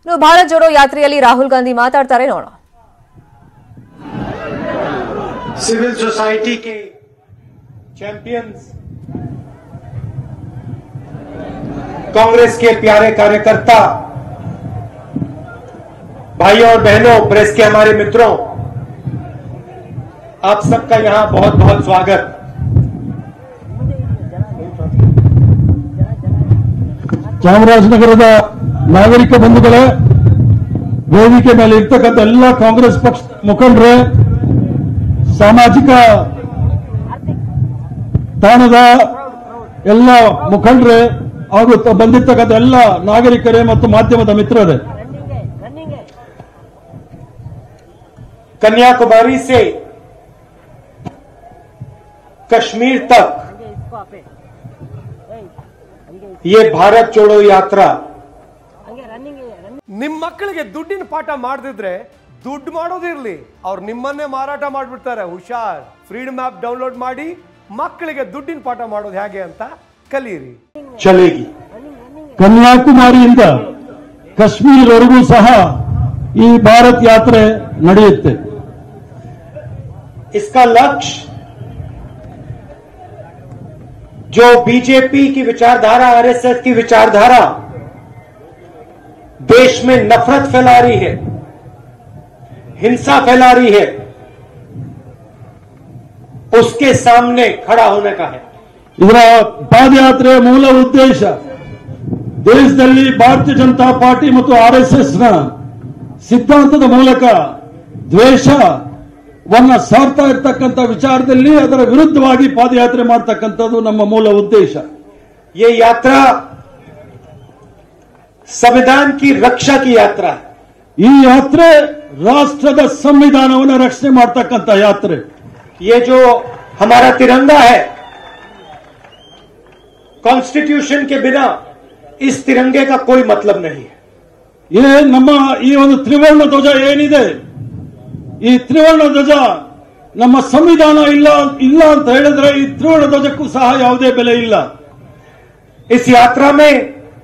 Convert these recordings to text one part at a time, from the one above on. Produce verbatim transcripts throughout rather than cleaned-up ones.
ಇನ್ನು ಭಾರತ್ ಜೋಡೋ ಯಾತ್ರೆಯಲ್ಲಿ ರಾಹುಲ್ ಗಾಂಧಿ ಮಾತಾಡ್ತಾರೆ ನೋಡೋಣ. सिविल सोसाइटी के चैंपियंस, कांग्रेस के प्यारे कार्यकर्ता, भाइयों और बहनों, प्रेस के हमारे मित्रों, आप सबका यहां बहुत बहुत स्वागत। ಚಾಮರಾಜನಗರದ ನಾಗರಿಕ ಬಂಧುಗಳೇ, ವೇದಿಕೆ ಮೇಲೆ ಇರ್ತಕ್ಕಂಥ ಎಲ್ಲ ಕಾಂಗ್ರೆಸ್ ಪಕ್ಷ ಮುಖಂಡರೇ, ಸಾಮಾಜಿಕ ತಾಣದ ಎಲ್ಲ ಮುಖಂಡರೇ ಹಾಗೂ ಬಂದಿರ್ತಕ್ಕಂಥ ಎಲ್ಲ ನಾಗರಿಕರೇ ಮತ್ತು ಮಾಧ್ಯಮದ ಮಿತ್ರರೇ, कन्याकुमारी से कश्मीर तक ये भारत जोड़ो यात्रा ನಿಮ್ಮ ಮಕ್ಕಳಿಗೆ ದುಡ್ಡಿನ ಪಾಠ ಮಾಡದಿದ್ರೆ ದುಡ್ಡು ಮಾಡೋದಿರ್ಲಿ, ಅವ್ರು ನಿಮ್ಮನ್ನೇ ಮಾರಾಟ ಮಾಡಿಬಿಡ್ತಾರೆ. ಹುಷಾರ್. ಫ್ರೀಡಮ್ ಆಪ್ ಡೌನ್ಲೋಡ್ ಮಾಡಿ ಮಕ್ಕಳಿಗೆ ದುಡ್ಡಿನ ಪಾಠ ಮಾಡೋದು ಹೇಗೆ ಅಂತ ಕಲಿಯಿರಿ. चलेगी। ಕನ್ಯಾಕುಮಾರಿಯಿಂದ ಕಾಶ್ಮೀರವರೆಗೂ ಸಹ ಈ ಭಾರತ್ ಯಾತ್ರೆ ನಡೆಯುತ್ತೆ. इसका लक्ष्य जो बीजेपी की विचारधारा, आरएसएस की विचारधारा देश में नफरत फैला रही है, हिंसा फैला रही है, उसके सामने खड़ा होने का है। ಇದರ ಪಾದಯಾತ್ರೆಯ ಮೂಲ ಉದ್ದೇಶ ದೇಶದಲ್ಲಿ ಭಾರತೀಯ ಜನತಾ ಪಾರ್ಟಿ ಮತ್ತು ಆರ್ಎಸ್ಎಸ್ನ ಸಿದ್ಧಾಂತದ ಮೂಲಕ ದ್ವೇಷವನ್ನ ಸಾರ್ತಾ ಇರತಕ್ಕಂಥ ವಿಚಾರದಲ್ಲಿ ಅದರ ವಿರುದ್ಧವಾಗಿ ಪಾದಯಾತ್ರೆ ಮಾಡತಕ್ಕಂಥದ್ದು ನಮ್ಮ ಮೂಲ ಉದ್ದೇಶ. ये यात्रा संविधान की रक्षा की यात्रा है। ಈ ಯಾತ್ರೆ ರಾಷ್ಟ್ರದ ಸಂವಿಧಾನವನ್ನು ರಕ್ಷಣೆ ಮಾಡತಕ್ಕಂಥ ಯಾತ್ರೆ. ये जो हमारा तिरंगा है, कॉन्स्टिट्यूशन के बिना इस तिरंगे का कोई मतलब नहीं है। ये ನಮ್ಮ ಈ ಒಂದು ತ್ರಿವರ್ಣ ಧ್ವಜ ಏನಿದೆ, ಈ ತ್ರಿವರ್ಣ ಧ್ವಜ ನಮ್ಮ ಸಂವಿಧಾನ ಇಲ್ಲ ಇಲ್ಲ ಅಂತ ಹೇಳಿದ್ರೆ ಈ ತ್ರಿವರ್ಣ ಧ್ವಜಕ್ಕೂ ಸಹ ಯಾವುದೇ ಬೆಲೆ ಇಲ್ಲ. इस यात्रा में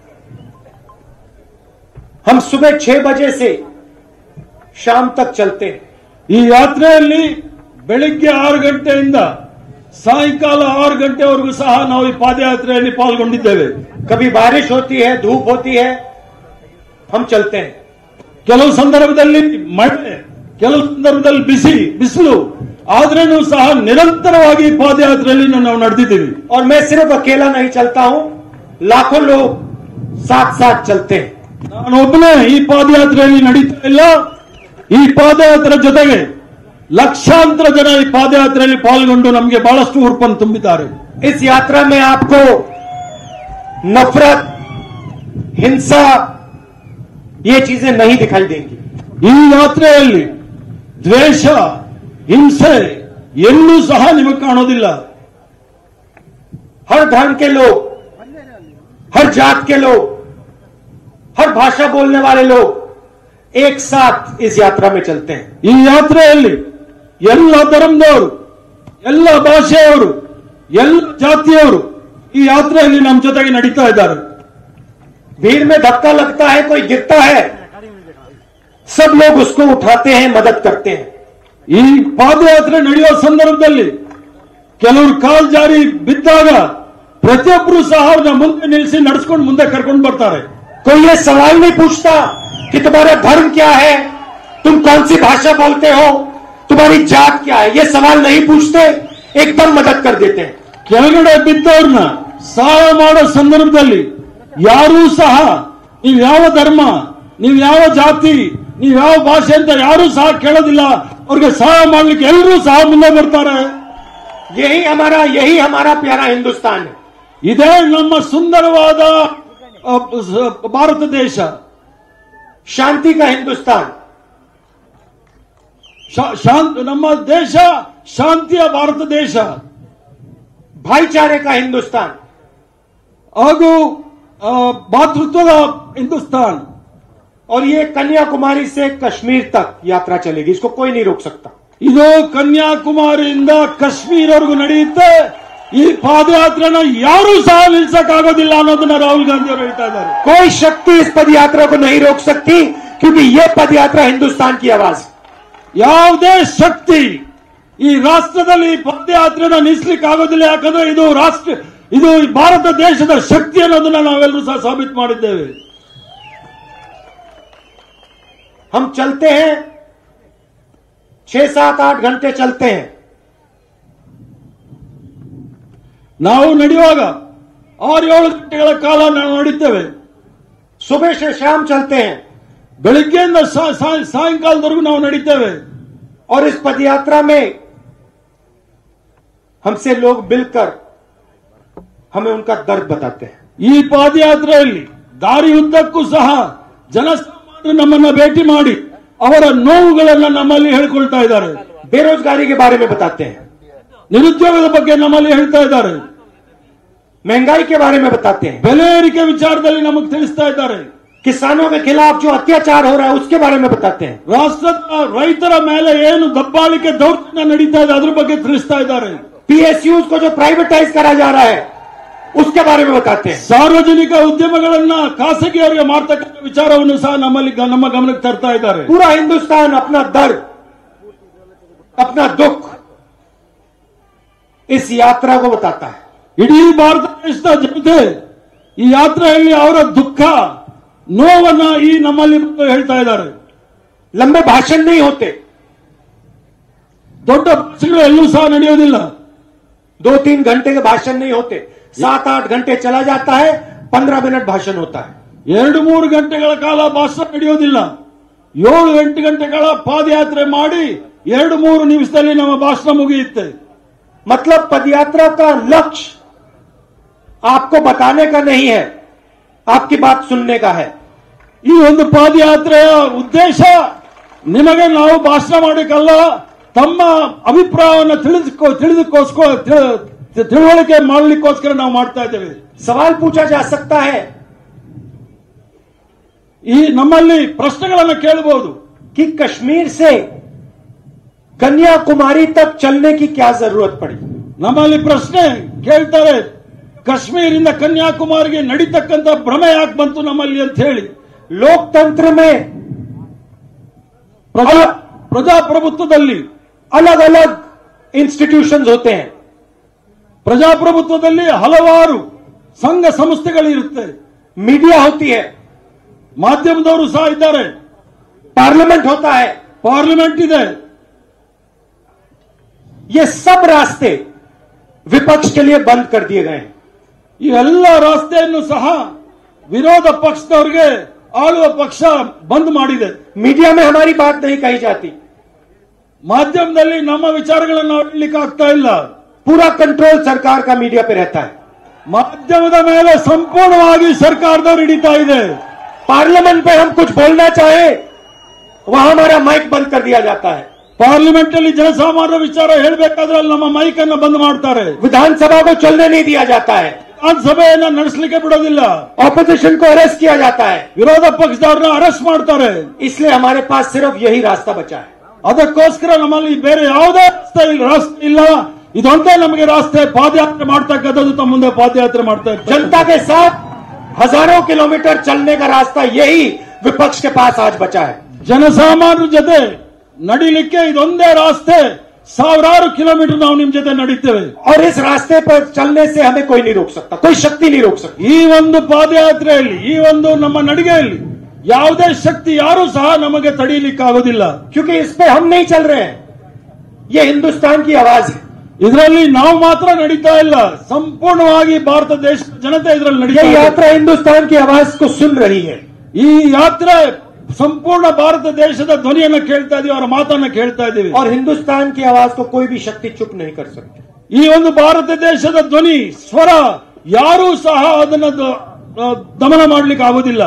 हम सुबह छह बजे से शाम तक चलते हैं। ಈ ಯಾತ್ರೆಯಲ್ಲಿ ಬೆಳಿಗ್ಗೆ ಆರು ಗಂಟೆಯಿಂದ ಸಾಯಂಕಾಲ ಆರು ಗಂಟೆವರೆಗೂ ಸಹ ನಾವು ಈ ಪಾದಯಾತ್ರೆಯಲ್ಲಿ ಪಾಲ್ಗೊಂಡಿದ್ದೇವೆ. कभी बारिश होती है, धूप होती है, हम चलते हैं। ಕೆಲವು ಸಂದರ್ಭದಲ್ಲಿ ಮಳೆ, ಕೆಲವು ಸಂದರ್ಭದಲ್ಲಿ ಬಿಸಿ ಬಿಸಿಲು, ಆದ್ರೂ ಸಹ ನಿರಂತರವಾಗಿ ಪಾದಯಾತ್ರೆಯಲ್ಲಿ ನಾವು ನಡೆದಿದ್ದೀವಿ. और मैं सिर्फ अकेला नहीं चलता हूं, लाखों लोग साथ साथ चलते हैं। ನಾನೊಬ್ಬನೇ ಈ ಪಾದಯಾತ್ರೆಯಲ್ಲಿ ನಡೀತಾ ಇಲ್ಲ, ಈ ಪಾದಯಾತ್ರೆ ಜೊತೆಗೆ ಲಕ್ಷಾಂತರ ಜನ ಈ ಪಾದಯಾತ್ರೆಯಲ್ಲಿ ಪಾಲ್ಗೊಂಡು ನಮಗೆ ಬಹಳಷ್ಟು ಹುರುಪನ್ನು ತುಂಬಿದ್ದಾರೆ. इस यात्रा में आपको नफरत, हिंसा, ये चीजें नहीं दिखाई देंगी। ಈ ಯಾತ್ರೆಯಲ್ಲಿ ದ್ವೇಷ, ಹಿಂಸೆ ಎಲ್ಲೂ ಸಹ ನಿಮಗೆ ಕಾಣೋದಿಲ್ಲ. हर धर्म के लोग, हर जात के लोग, हर भाषा बोलने वाले लोग एक साथ इस यात्रा में चलते हैं। ಈ ಯಾತ್ರೆಯಲ್ಲಿ ಎಲ್ಲ ಧರ್ಮದವರು, ಎಲ್ಲ ಭಾಷೆಯವರು, ಎಲ್ಲ ಜಾತಿಯವರು ಈ ಯಾತ್ರೆಯಲ್ಲಿ ನಮ್ಮ ಜೊತೆಗೆ ನಡೀತಾ ಇದ್ದಾರೆ. भीड़ में धक्का लगता है, कोई गिरता है, सब लोग उसको उठाते हैं, मदद करते हैं। ಈ ಪಾದಯಾತ್ರೆ ನಡೆಯುವ ಸಂದರ್ಭದಲ್ಲಿ ಕೆಲವರು ಕಾಲ್ ಜಾರಿ ಬಿದ್ದಾಗ ಪ್ರತಿಯೊಬ್ಬರು ಸಹ ಅವ್ರನ್ನ ಮುಂದೆ ನಿಲ್ಲಿಸಿ ನಡೆಸ್ಕೊಂಡು ಮುಂದೆ ಕರ್ಕೊಂಡು ಬರ್ತಾರೆ. कोई ये सवाल नहीं पूछता कि तुम्हारा धर्म क्या है, तुम कौन सी भाषा बोलते हो, तुम्हारी जात क्या है, ये सवाल नहीं पूछते, एकदम मदद कर देते हैं। ಕೆಳಗಡೆ ಬಿದ್ದವ್ರನ್ನ ಸಹಾಯ ಮಾಡೋ ಸಂದರ್ಭದಲ್ಲಿ ಯಾರೂ ಸಹ ನೀವು ಯಾವ ಧರ್ಮ, ನೀವು ಯಾವ ಜಾತಿ, ನೀವು ಯಾವ ಭಾಷೆ ಅಂತ ಯಾರೂ ಸಹ ಕೇಳೋದಿಲ್ಲ. ಅವ್ರಿಗೆ ಸಹಾಯ ಮಾಡ್ಲಿಕ್ಕೆ ಎಲ್ಲರೂ ಸಹ ಮುಂದೆ ಬರ್ತಾರೆ. यही हमारा यही हमारा प्यारा हिंदुस्तान है। ಇದೇ ನಮ್ಮ ಸುಂದರವಾದ ಅ, ಭಾರತ ದೇಶ, शांति का हिंदुस्तान। ಶಾ- ಶಾಂತ ನಮ್ಮ ದೇಶ ಶಾಂತಿಯ ಭಾರತ ದೇಶ भाईचारे का हिंदुस्तान। ಹಾಗೂ ಆ, ಭಾತೃತ್ವದ ಹಿಂದೂಸ್ತಾನ್. और ये कन्याकुमारी से कश्मीर तक यात्रा चलेगी, इसको कोई नहीं रोक सकता। ಇದು ಕನ್ಯಾಕುಮಾರಿಯಿಂದ ಕಾಶ್ಮೀರವರೆಗೂ ನಡೆಯುತ್ತೆ, ಈ ಪಾದಯಾತ್ರೆನ ಯಾರೂ ಸಹ ನಿಲ್ಸಕ್ಕಾಗೋದಿಲ್ಲ ಅನ್ನೋದನ್ನ ರಾಹುಲ್ ಗಾಂಧಿ ಅವರು ಹೇಳ್ತಾ ಇದ್ದಾರೆ. कोई शक्ति इस पदयात्रा को नहीं रोक सकती क्योंकि ये पदयात्रा हिंदुस्तान की आवाज. ಯಾವುದೇ ಶಕ್ತಿ ಈ ರಾಷ್ಟ್ರದಲ್ಲಿ ಈ ಪಾದಯಾತ್ರೆನ ನಿಲ್ಲಿಸಲಿಕ್ಕೆ ಆಗೋದಿಲ್ಲ. ಯಾಕಂದ್ರೆ ಇದು ರಾಷ್ಟ್ರ ಇದು ಭಾರತ ದೇಶದ ಶಕ್ತಿ ಅನ್ನೋದನ್ನ ನಾವೆಲ್ಲರೂ ಸಹ ಸಾಬೀತು ಮಾಡಿದ್ದೇವೆ. हम चलते हैं, छह सात आठ घंटे चलते हैं. ನಾವು ನಡೆಯುವಾಗ ಆರು ಏಳು ಗಂಟೆಗಳ ಕಾಲ ನಾವು ನಡೀತೇವೆ. सुबह से शाम चलते हैं ಬೆಳಿಗ್ಗೆಯಿಂದ ಸಾಯಂಕಾಲದವರೆಗೂ ನಾವು ನಡೀತೇವೆ. और इस पदयात्रा में हमसे लोग मिलकर हमें उनका दर्द बताते हैं. ಈ ಪಾದಯಾತ್ರೆಯಲ್ಲಿ ದಾರಿ ಉದ್ದಕ್ಕೂ ಸಹ ಜನಸಾಮಾನ್ಯರು ನಮ್ಮನ್ನ ಭೇಟಿ ಮಾಡಿ ಅವರ ನೋವುಗಳನ್ನ ನಮ್ಮಲ್ಲಿ ಹೇಳ್ಕೊಳ್ತಾ ಇದ್ದಾರೆ. बेरोजगारी के बारे में बताते हैं, ನಿರುದ್ಯೋಗದ ಬಗ್ಗೆ ನಮ್ಮಲ್ಲಿ ಹೇಳ್ತಾ ಇದ್ದಾರೆ, महंगाई के बारे में बताते हैं, ಬೆಲೆ ಏರಿಕೆ ವಿಚಾರದಲ್ಲಿ ನಮಗೆ ತಿಳಿಸ್ತಾ ಇದ್ದಾರೆ, किसानों के खिलाफ जो अत्याचार हो रहा है उसके बारे में बताते हैं, ರಾಷ್ಟ್ರದ ರೈತರ ಮೇಲೆ ಏನು ದಬ್ಬಾಳಿಕೆ ದೌರ್ಜನ್ಯ ನಡೀತಾ ಇದೆ ಅದ್ರ ಬಗ್ಗೆ ತಿಳಿಸ್ತಾ ಇದ್ದಾರೆ, पीएसयूज को जो प्राइवेटाइज करा जा रहा है उसके बारे में बताते हैं, ಸಾರ್ವಜನಿಕ ಉದ್ಯಮಗಳನ್ನ ಖಾಸಗಿಯವರಿಗೆ ಮಾರ್ತಕ್ಕಂಥ ವಿಚಾರವನ್ನು ಸಹ ನಮ್ಮಲ್ಲಿ ನಮ್ಮ ಗಮನಕ್ಕೆ ತರ್ತಾ ಇದ್ದಾರೆ. पूरा हिंदुस्तान अपना दर्द, अपना दुख इस यात्रा को बताता है. ಇಡೀ ಭಾರತ ದೇಶದ ಜನತೆ ಈ ಯಾತ್ರೆಯಲ್ಲಿ ಅವರ ದುಃಖ ನೋವನ್ನ ಈ ನಮ್ಮಲ್ಲಿ ಹೇಳ್ತಾ ಇದ್ದಾರೆ. लंबे भाषण नहीं होते, ದೊಡ್ಡ ಭಾಷಣಗಳು ಎಲ್ಲೂ ಸಹ ನಡೆಯೋದಿಲ್ಲ. दो तीन घंटे के भाषण नहीं होते, सात आठ घंटे चला जाता है, पंद्रह मिनट भाषण होता है. ಎರಡು ಮೂರು ಗಂಟೆಗಳ ಕಾಲ ಭಾಷಣ ನಡೆಯೋದಿಲ್ಲ. ಏಳು ಎಂಟು ಗಂಟೆಗಳ ಪಾದಯಾತ್ರೆ ಮಾಡಿ ಎರಡು ಮೂರು ನಿಮಿಷದಲ್ಲಿ ನಮ್ಮ ಭಾಷಣ ಮುಗಿಯುತ್ತೆ. मतलब पदयात्रा का लक्ष्य आपको बताने का नहीं है, आपकी बात सुनने का है. ಈ ಒಂದು ಪಾದಯಾತ್ರೆಯ ಉದ್ದೇಶ ನಿಮಗೆ ನಾವು ಭಾಷಣ ಮಾಡಲಿಕ್ಕಲ್ಲ, ತಮ್ಮ ಅಭಿಪ್ರಾಯವನ್ನು ತಿಳಿದುಕೋ ತಿಳಿದುಕೋಸ್ಕರ ತಿಳುವಳಿಕೆ ಮಾಡಲಿಕ್ಕೋಸ್ಕರ ನಾವು ಮಾಡ್ತಾ ಇದ್ದೇವೆ. सवाल पूछा जा सकता है ಈ ನಮ್ಮಲ್ಲಿ ಪ್ರಶ್ನೆಗಳನ್ನು ಕೇಳಬಹುದು कि कश्मीर से कन्याकुमारी तक चलने की क्या जरूरत पड़ी. ನಮ್ಮಲ್ಲಿ ಪ್ರಶ್ನೆ ಕೇಳ್ತಾರೆ, ಕಾಶ್ಮೀರಿಂದ ಕನ್ಯಾಕುಮಾರಿಗೆ ನಡೀತಕ್ಕಂಥ ಭ್ರಮೆ ಯಾಕೆ ಬಂತು ನಮ್ಮಲ್ಲಿ ಅಂತ ಹೇಳಿ. लोकतंत्र में ಪ್ರಜಾ ಪ್ರಜಾಪ್ರಭುತ್ವದಲ್ಲಿ अलग अलग इंस्टीट्यूशंस होते हैं, ಪ್ರಜಾಪ್ರಭುತ್ವದಲ್ಲಿ ಹಲವಾರು ಸಂಘ ಸಂಸ್ಥೆಗಳು ಇರುತ್ತೆ, मीडिया होती है, ಮಾಧ್ಯಮದವರು ಸಹ ಇದ್ದಾರೆ, पार्लियामेंट होता है. ಪಾರ್ಲಿಮೆಂಟ್ ಇದೆ. ये सब रास्ते विपक्ष के लिए बंद कर दिए गए हैं. ಈ ಎಲ್ಲ ರಸ್ತೆಯನ್ನು ಸಹ ವಿರೋಧ ಪಕ್ಷದವರಿಗೆ ಆಳುವ ಪಕ್ಷ ಬಂದ್ ಮಾಡಿದೆ. मीडिया में हमारी बात नहीं कही जाती, ಮಾಧ್ಯಮದಲ್ಲಿ ನಮ್ಮ ವಿಚಾರಗಳನ್ನು ಹೇಳಲಿಕ್ಕೆ ಆಗ್ತಾ ಇಲ್ಲ. पूरा कंट्रोल सरकार का मीडिया पे रहता है. ಮಾಧ್ಯಮದ ಮೇಲೆ ಸಂಪೂರ್ಣವಾಗಿ ಸರ್ಕಾರದವರು ಹಿಡಿತಾ ಇದೆ. पार्लियामेंट में हम कुछ बोलना चाहे वहां हमारा माइक बंद कर दिया जाता है. ಪಾರ್ಲಿಮೆಂಟ್ ಅಲ್ಲಿ ಜನಸಾಮಾನ್ಯರ ವಿಚಾರ ಹೇಳಬೇಕಾದ್ರೆ ಅಲ್ಲಿ ನಮ್ಮ ಮೈಕ್ ಅನ್ನು ಬಂದ್ ಮಾಡ್ತಾರೆ. विधानसभा को चलने नहीं दिया जाता है, ವಿಧಾನಸಭೆಯನ್ನ ನಡೆಸಲಿಕ್ಕೆ ಬಿಡೋದಿಲ್ಲ. ऑपोजिशन को अरेस्ट किया जाता है. ವಿರೋಧ ಪಕ್ಷದವ್ರನ್ನ ಅರೆಸ್ಟ್ ಮಾಡ್ತಾರೆ. इसलिए हमारे पास सिर्फ यही रास्ता बचा है. ಅದಕ್ಕೋಸ್ಕರ ನಮ್ಮಲ್ಲಿ ಬೇರೆ ಯಾವುದೇ ರಸ್ತೆ ರಾಸ್ತೆ ಇಲ್ಲ, ಇದೊಂದೇ ನಮಗೆ ರಾಸ್ತೆ. ಪಾದಯಾತ್ರೆ ಮಾಡ್ತಕ್ಕಂಥದ್ದು ತಮ್ಮ ಮುಂದೆ ಪಾದಯಾತ್ರೆ ಮಾಡ್ತಾ ಇರ್ತಾರೆ. जनता के साथ हजारों किलोमीटर चलने का रास्ता यही विपक्ष के पास आज बचा है. ಜನಸಾಮಾನ್ಯರ ಜೊತೆ ನಡಿಲಿಕ್ಕೆ ಇದೊಂದೇ ರಾಸ್ತೆ. ಸಾವಿರಾರು ಕಿಲೋಮೀಟರ್ ನಾವು ನಿಮ್ ಜೊತೆ ನಡೀತೇವೆ. और इस रास्ते पर चलने से हमें कोई नहीं रोक सकता, कोई शक्ति नहीं रोक सकती. ಈ ಒಂದು ಪಾದಯಾತ್ರೆಯಲ್ಲಿ ಈ ಒಂದು ನಮ್ಮ ನಡಿಗೆಯಲ್ಲಿ ಯಾವುದೇ ಶಕ್ತಿ ಯಾರೂ ಸಹ ನಮಗೆ ತಡೆಯಲಿಕ್ಕೆ ಆಗೋದಿಲ್ಲ. क्योंकि इस पे हम नहीं चल रहे हैं, ये हिंदुस्तान की आवाज है. ಇದರಲ್ಲಿ ನಾವು ಮಾತ್ರ ನಡೀತಾ ಇಲ್ಲ, ಸಂಪೂರ್ಣವಾಗಿ ಭಾರತ ದೇಶದ ಜನತೆ ಇದರಲ್ಲಿ ये ನಡೀತಾ ಇದೆ. यात्रा हिंदुस्तान की आवाज को सुन रही है. ಈ ಯಾತ್ರೆ ಸಂಪೂರ್ಣ ಭಾರತ ದೇಶದ ಧ್ವನಿಯನ್ನು ಕೇಳ್ತಾ ಇದೀವಿ, ಅವರ ಮಾತನ್ನ ಕೇಳ್ತಾ ಇದ್ದೀವಿ. और हिंदुस्तान की आवाज को कोई भी शक्ति चुप नहीं कर सकती. ಈ ಒಂದು ಭಾರತ ದೇಶದ ಧ್ವನಿ ಸ್ವರ ಯಾರೂ ಸಹ ಅದನ್ನ ದ- ದಮನ ಮಾಡ್ಲಿಕ್ಕೆ ಆಗೋದಿಲ್ಲ.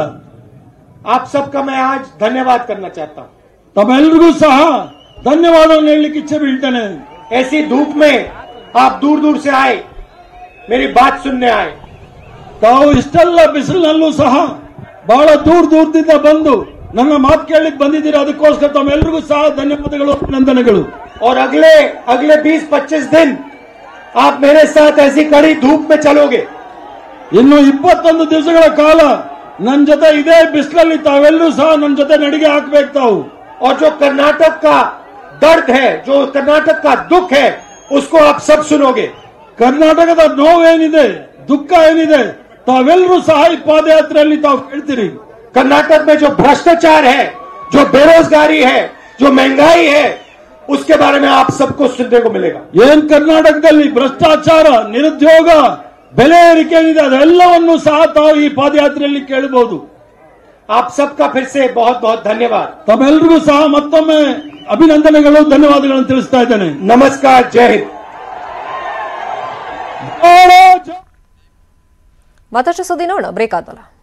आप सबका मैं आज धन्यवाद करना चाहता हूं. ತಮ್ಮೆಲ್ಲರಿಗೂ ಸಹ ಧನ್ಯವಾದವನ್ನು ಹೇಳಲಿಕ್ಕೆ ಇಚ್ಛೆ ಬೀಳ್ತೇನೆ. ऐसी धूप में आप दूर दूर से आए, मेरी बात सुनने आए. ತಾವು ಇಷ್ಟೆಲ್ಲ ಬಿಸಿಲಿನಲ್ಲೂ ಸಹ ಬಹಳ ದೂರ ದೂರದಿಂದ ಬಂದು ನನ್ನ ಮಾತು ಕೇಳಲಿಕ್ಕೆ ಬಂದಿದ್ದೀರಾ, ಅದಕ್ಕೋಸ್ಕರ ತಮ್ಮೆಲ್ಲರಿಗೂ ಸಹ ಧನ್ಯವಾದಗಳು, ಅಭಿನಂದನೆಗಳು. और अगले अगले बीस पच्चीस दिन आप मेरे साथ ऐसी कड़ी धूप में चलोगे। ಇನ್ನು ಇಪ್ಪತ್ತೊಂದು ದಿವಸಗಳ ಕಾಲ ನನ್ನ ಜೊತೆ ಇದೇ ಬಿಸಿಲಲ್ಲಿ ತಾವೆಲ್ಲರೂ ಸಹ ನನ್ನ ಜೊತೆ ನಡಿಗೆ ಹಾಕ್ಬೇಕು ತಾವು. और जो कर्नाटक का दर्द है, जो कर्नाटक का दुख है, उसको आप सब सुनोगे। ಕರ್ನಾಟಕದ ನೋವೇನಿದೆ, ದುಃಖ ಏನಿದೆ, ತಾವೆಲ್ಲರೂ ಸಹ ಈ ಪಾದಯಾತ್ರೆಯಲ್ಲಿ ತಾವು ಕೇಳ್ತೀರಿ. कर्नाटक में जो भ्रष्टाचार है, जो बेरोजगारी है, जो महंगाई है, उसके बारे में आप सबको सुनने को मिलेगा। ಏನ್ ಕರ್ನಾಟಕದಲ್ಲಿ ಭ್ರಷ್ಟಾಚಾರ, ನಿರುದ್ಯೋಗ, ಬೆಲೆ ಏರಿಕೆ ಏನಿದೆ ಅದೆಲ್ಲವನ್ನು ಸಹ ತಾವು ಈ ಪಾದಯಾತ್ರೆಯಲ್ಲಿ ಕೇಳಬಹುದು. आप सबका फिर से बहुत बहुत धन्यवाद। ತಮ್ಮೆಲ್ಲರಿಗೂ ಸಹ ಮತ್ತೊಮ್ಮೆ ಅಭಿನಂದನೆಗಳು, ಧನ್ಯವಾದಗಳನ್ನು ತಿಳಿಸ್ತಾ ಇದ್ದೇನೆ. नमस्कार, जय हिंद। ಮತ್ತಷ್ಟು ಸುದ್ದಿ ನೋಡೋಣ ಬ್ರೇಕ್ ಆದ್ಮೇಲೆ.